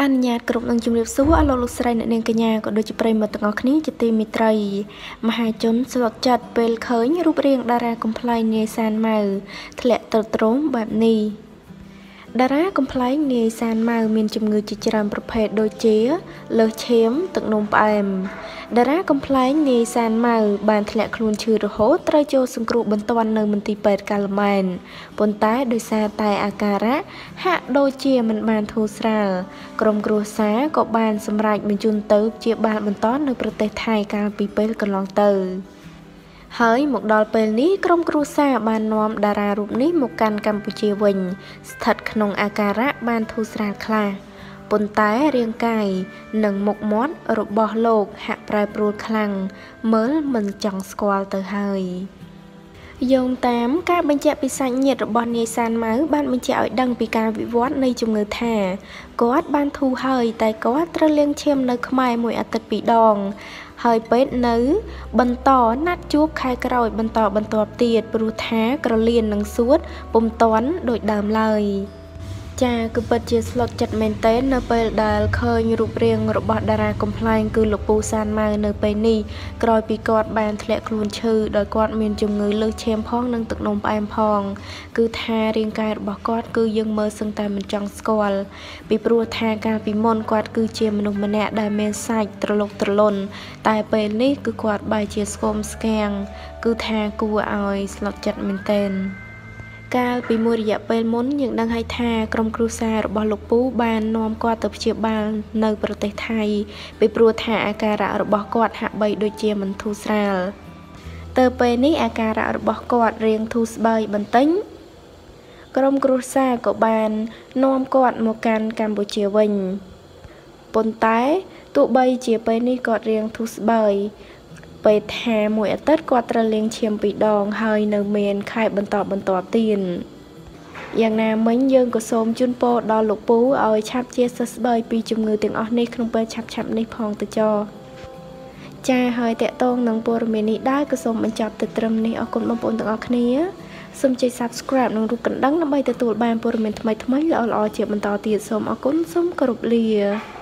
អនុញ្ញាតគ្រប់នឹងជំរាបសួរអស់លោកស្រីអ្នកនាងកញ្ញាក៏ដូចជាប្រិយមិត្តទាំងអស់គ្នាជាទីមេត្រីមហាជនស្លុតចិត្តពេលឃើញរូបរាងតារាកំ pl ែងនាយសានម៉ៅធ្លាក់ទៅទ្រង់បែបនេះតារាកំ pl ែងនាយសានម៉ៅមានជំងឺជាច្រើនប្រភេទដូចជាលើសឈាមទឹកនោមផ្អែមតារាកំ pl ែងនាយសានម៉ៅបានធ្លាក់ខ្លួនឈឺរហូតត្រូវចូលសង្គ្រោះបន្ទាន់នៅមន្ទីរពេទ្យកាល់ម៉ែនប៉ុន្តែដោយសារតែអាការៈហាក់ដូចជាមិនបានធូរស្រាលក្រុមគ្រួសារក៏បានសម្រេចបញ្ជូនទៅព្យាបាលបន្តនៅប្រទេសថៃកាលពីពេលកន្លងទៅហើយមកដល់ពេលនេះក្រុមគ្រួសារបាននាំតារារូបនេះមកកាន់កម្ពុជាវិញស្ថិតក្នុងអាការៈបានធូរស្រាលខ្លះប៉ុន្តែរាងកាយនិងមុខមាត់របស់លោកហាក់ប្រែប្រួលខ្លាំងមើលមិនចង់ស្គាល់ទៅហើយយោងតាមការបញ្ជាក់ពីសាច់ញាតិរបស់នាយសានម៉ៅបានបញ្ជាក់ឲ្យដឹងពីការវិវត្តនៃជំងឺថាគាត់បានធូរហើយតែគាត់ត្រូវលាងឈាមនៅខ្មែរមួយអាទិត្យ2 ដងហើយពេទ្យនៅបន្តណាត់ជួបខែក្រោយបន្តទៀតព្រោះថាក្រលៀននិងសួតពុំទាន់ដូចដើមឡើយចាគឺពិតជាស្លុតចិត្តមែនទែននៅពេលដែលឃើញរូបរាងរបស់តារាកំ pl ែងគឺលោកពូសានម៉ៅនៅពេលនេះក្រោយពីគាត់បានធ្លាក់ខ្លួនឈឺដោយគាត់មានជំងឺលើសឈាមផងនិងទឹកនោមផ្អែមផងគឺថារាងកាយរបស់គាត់គឺយើងមើលសឹងតែមិនចង់ស្គាល់ពីព្រោះថាកាលពីមុនគាត់គឺជាមនុស្សម្នាក់ដែលមានសាច់ត្រលុកត្រលុនតែពេលនេះគឺគាត់បែរជាស្គមស្គាំងគឺថាគួរឲ្យស្លុតចិត្តមែនទែនកាលពីមួយរយៈពេលមុនយើងដឹងហើយថាក្រុមគ្រួសាររបស់លោកពូបាននាំគាត់ទៅព្យាបាលនៅប្រទេសថៃពីព្រោះថាអាការៈរបស់គាត់ហាក់បីដូចជាមិនធូរស្រាលទៅពេលនេះអាការៈរបស់គាត់រៀងធូរស្បើយបន្តិចក្រុមគ្រួសារក៏បាននាំគាត់មកកាន់កម្ពុជាវិញប៉ុន្តែទោះបីជាពេលនេះគាត់រៀងធូរស្បើយពេលថាមួយអាទិត្យគាត់ត្រូវលាងឈាម2 ដងហើយនៅមានខែបន្តទៀតយ៉ាងណាមិញយើងក៏សូមជូនពរដល់លោកពូឲ្យឆាប់ជាសះស្បើយពីជំងឺទាំងអស់នេះក្នុងពេលឆាប់នេះផងទៅចាហើយតកតងនឹងព័ត៌មាននេះដែរក៏សូមបញ្ចប់ទៅត្រឹមនេះអរគុណបងប្អូនទាំងអស់គ្នាសូមចុច Subscribe និងរូបកណ្ដឹងដើម្បីទទួលបានព័ត៌មានថ្មីៗល្អៗជាបន្តទៀតសូមអរគុណសូមគោរពលា